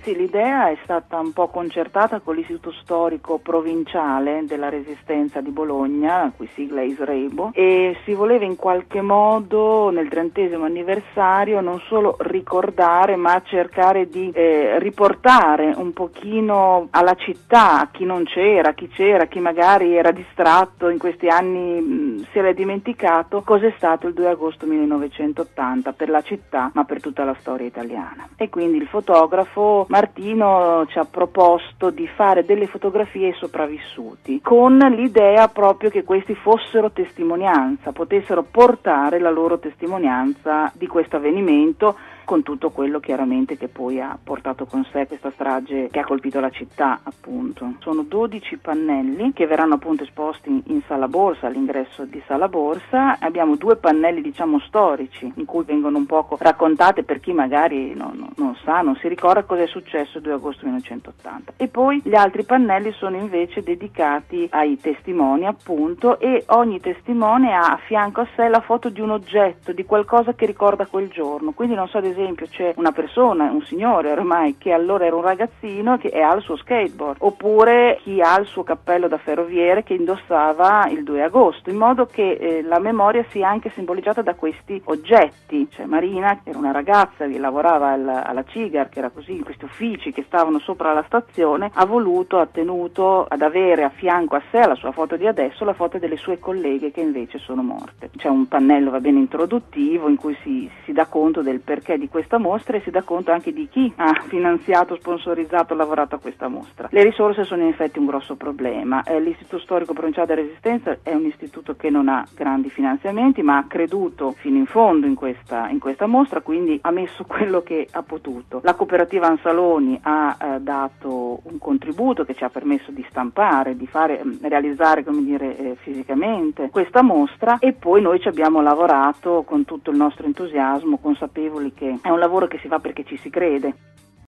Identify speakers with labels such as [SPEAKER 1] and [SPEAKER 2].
[SPEAKER 1] Sì, l'idea è stata un po' concertata con l'Istituto Storico Provinciale della Resistenza di Bologna, a cui sigla ISREBO, e si voleva in qualche modo nel 30° anniversario non solo ricordare ma cercare di riportare un pochino alla città, a chi non c'era, chi magari era distratto in questi anni, si era dimenticato cos'è stato il 2 agosto 1980 per la città ma per tutta la storia italiana. E quindi il fotografo Martino ci ha proposto di fare delle fotografie ai sopravvissuti con l'idea proprio che questi fossero testimonianza, potessero portare la loro testimonianza di questo avvenimento, con tutto quello chiaramente che poi ha portato con sé questa strage che ha colpito la città, appunto. Sono 12 pannelli che verranno appunto esposti in Sala Borsa, all'ingresso di Sala Borsa. Abbiamo 2 pannelli diciamo storici in cui vengono un poco raccontate, per chi magari non sa, non si ricorda cosa è successo il 2 agosto 1980. E poi gli altri pannelli sono invece dedicati ai testimoni, appunto, e ogni testimone ha a fianco a sé la foto di un oggetto, di qualcosa che ricorda quel giorno. Quindi non so, ad esempio c'è una persona, un signore ormai, che allora era un ragazzino che ha il suo skateboard, oppure chi ha il suo cappello da ferroviere che indossava il 2 agosto, in modo che la memoria sia anche simboleggiata da questi oggetti. Cioè Marina, che era una ragazza che lavorava alla Cigar, che era così, in questi uffici che stavano sopra la stazione, ha tenuto ad avere a fianco a sé, alla sua foto di adesso, la foto delle sue colleghe che invece sono morte. C'è un pannello, va bene, introduttivo in cui si dà conto del perché di questa mostra e si dà conto anche di chi ha finanziato, sponsorizzato, lavorato a questa mostra. Le risorse sono in effetti un grosso problema. L'Istituto Storico Provinciale della Resistenza è un istituto che non ha grandi finanziamenti, ma ha creduto fino in fondo in questa mostra, quindi ha messo quello che ha potuto. La cooperativa Ansaloni ha dato un contributo che ci ha permesso di stampare, di realizzare, fisicamente questa mostra, e poi noi ci abbiamo lavorato con tutto il nostro entusiasmo, consapevoli che è un lavoro che si fa perché ci si crede.